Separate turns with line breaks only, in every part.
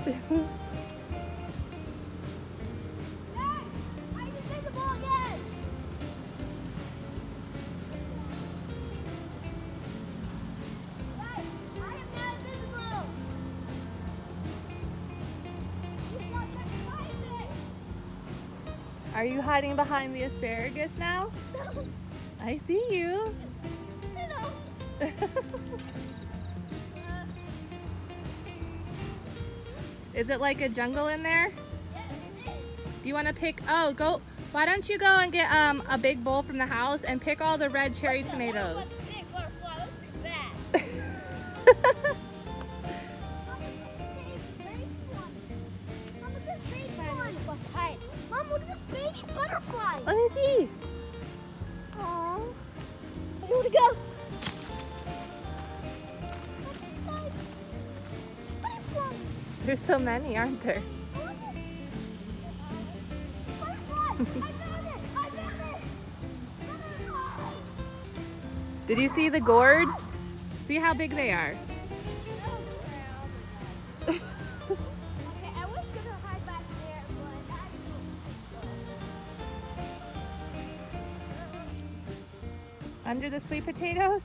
Are you hiding behind the asparagus now?
No.
I see you.
No.
Is it like a jungle in there?
Yes, it is.
Do you want to pick? Oh, go. Why don't you go and get a big bowl from the house and pick all the red cherry tomatoes?
That's a big butterfly. That's big bad. Mom, look at this baby butterfly.
Let me see.
Aww. Where do you want to go? Butterfly.
There's so many, aren't there? Did you see the gourds? See how big they are.
Okay, I was gonna hide back there, but I
Under the sweet potatoes?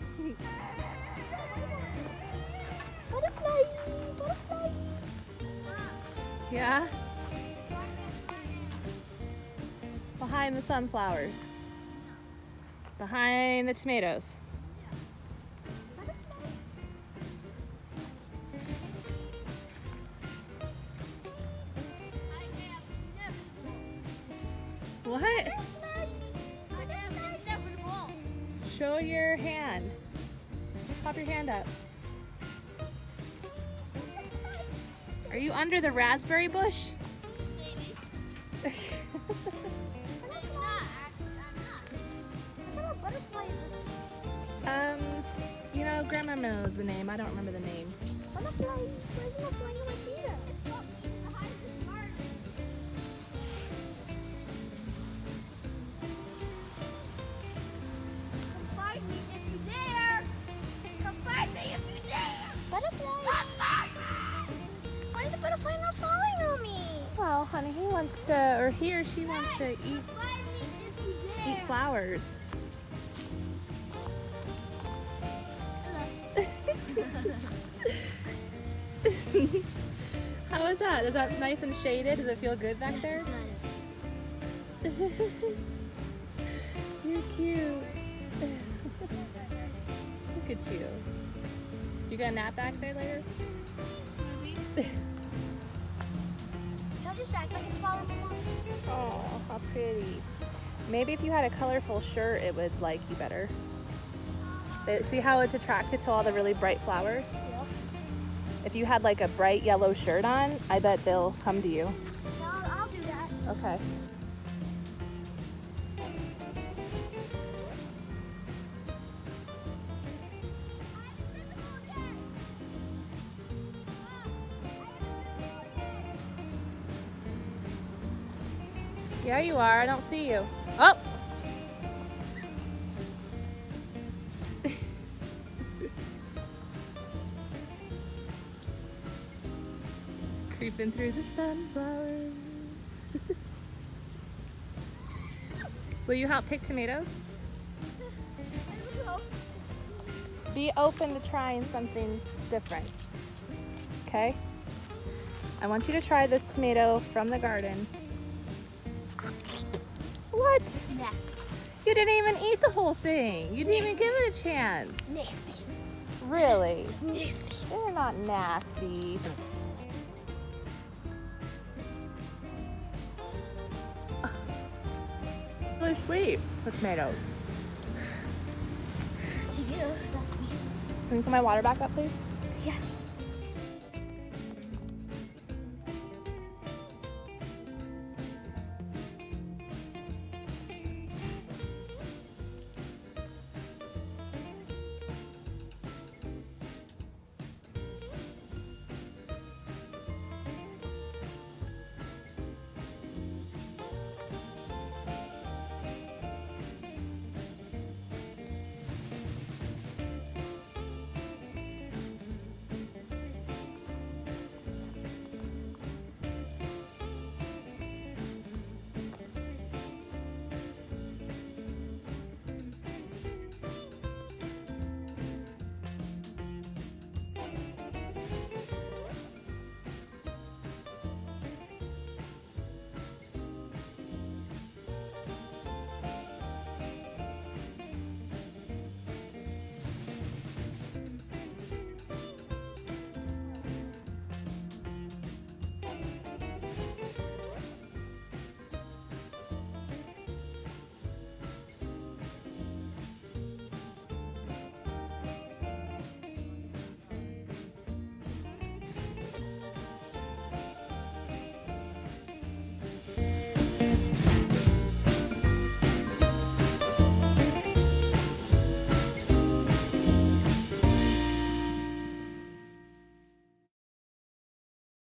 Butterfly! Butterfly!
Yeah? Behind the sunflowers. Behind the tomatoes. What? Show your hand. Pop your hand up. Are you under the raspberry bush?
Maybe.
You know, Grandma knows the name. I don't remember the name.
Butterfly. Where's the butterfly? I see that. It's behind the garden. Come find me if you dare. Come find me if you dare. Butterfly. Come find me. Why is the butterfly not falling on me?
Well, honey, he wants to, or he or she wants to eat
Come find me if you dare.
eat flowers. How is that? Is that nice and shaded? Does it feel good back there? You're cute. Look at you. You gonna nap back there later?
Can I just act like it's falling on me?
Oh, how pretty. Maybe if you had a colorful shirt, it would like you better. See how it's attracted to all the really bright flowers?
Yeah.
If you had like a bright yellow shirt on, I bet they'll come to you.
No, I'll do that.
Okay. Yeah, you are. I don't see you. Oh! Creeping through the sunflowers. Will you help pick tomatoes? Be open to trying something different. Okay? I want you to try this tomato from the garden. What?
Nasty.
You didn't even eat the whole thing. You didn't even give it a chance.
Nasty.
Really?
Nasty.
They're not nasty. Really sweet, the tomatoes.
That's me.
Can you put my water back up, please?
Yeah.